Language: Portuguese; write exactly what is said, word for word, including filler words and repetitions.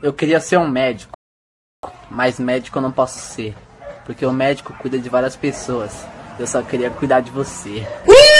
eu queria ser um médico, mas médico eu não posso ser, porque o médico cuida de várias pessoas. Eu só queria cuidar de você.